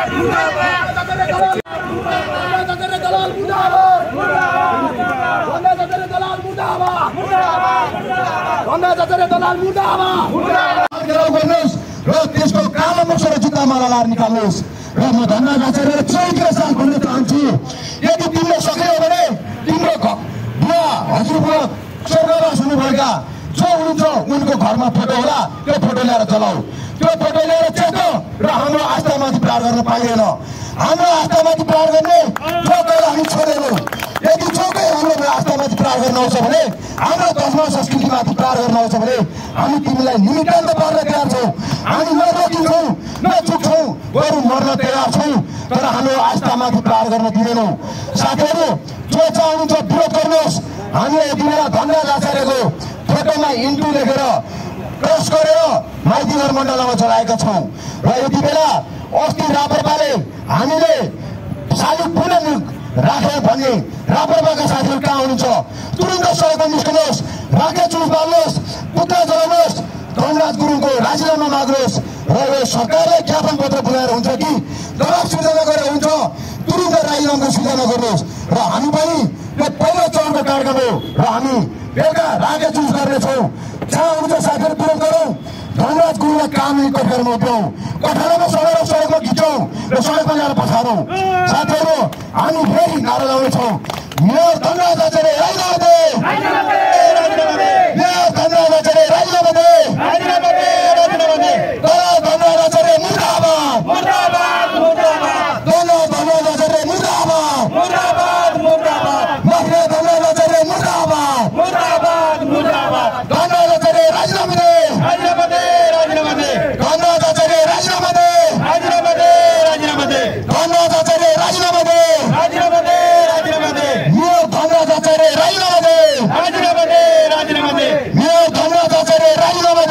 र त्यसको कालो मुखबाट जुत्ता माला लाएर निकाल्नुहोस् र म धन्यवाद आचार्य चौकीको साथ भन्न चाहन्छु यदि तिमीले सक्यौ भने तिम्रो बुवा हजुरबुवा स्वर्गवास हुनुभएका जो हुनुहुन्छ उनको घरमा फोटो होला त्यो फोटो ल्याएर जलाऊ त्यो फोटो ल्याएर चेतो र हाम्रो आस्थामाथि प्रहार गर्न पाइँदैन हाम्रो आस्थामाथि प्रहार गर्ने चोकलाई हामी छोडेनौँ यदि चोकै हाम्रो आस्थामाथि प्रहार गर्न आउँछ भने हाम्रो धर्म संस्कृतिमाथि प्रहार गर्न आउँछ भने हामी तिमीलाई निमित्तान्त पार्न तयार छौँ हामी नरोकिन्छौँ नचुक्छौँ बरु मर्न तयार छौँ तर हाम्रो आस्थामाथि प्रहार गर्न दिँदैनौँ साथीहरू जो चाहनुहुन्छ विरोध गर्नुहोस् हामीले यति बेला धन्यवाद आचार्यको फोटोमा इन्टु लेखेर क्रस गरेर माइतीघर मण्डलमा चलाएका छौँ र यति बेला अस्ति राप्रपाले हामीले शालिग पुनः राखे भने राप्रपाका साथीहरू कहाँ हुनुहुन्छ तुरुन्त सडकमा निस्कनुहोस् राखे चुस बाल्नुहोस् पुत्ला जलाउनुहोस् धनराज गुरुङको राजीनामा माग्नुहोस् र यो सरकारलाई ज्ञापन पत्र बुझाएर हुन्छ कि दबाब सिर्जना गरेर हुन्छ तुरुन्त राजीनामाको सिर्जना गर्नुहोस् र हामी पनि यो पहिलो चरणको कार्यक्रम हो र हामी बेलुका राखे चुस गर्नेछौँ जहाँ हुन्छ साथीहरू तुरन्त गरौँ धनराज गुरुङलाई कानुनी कठघरमा उठाउँ कठघरमा सडेर सडकमा खिचौँ र सडकमा ल्याएर पछाडौँ साथीहरू हामी फेरि नारा लगाउनेछौँ मेयर धनराज आचार्य राजीनामा दे मेयर धनराज आचार्य राजीनामा दे धनराज आचार्य मुर्दाबाद धनराज आचार्य मुर्दाबाद मफिया धनराज आचार्य मुर्दाबाद धनराज आचार्य राजीनामा दे धनराज आचार्य राजीनामा दे धनराज आचार्य राजीनामा दे मेयर धनराज आचार्य राजीनामा दे मेयर धनराज आचार्य राजीनामा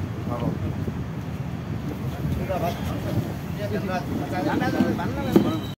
दे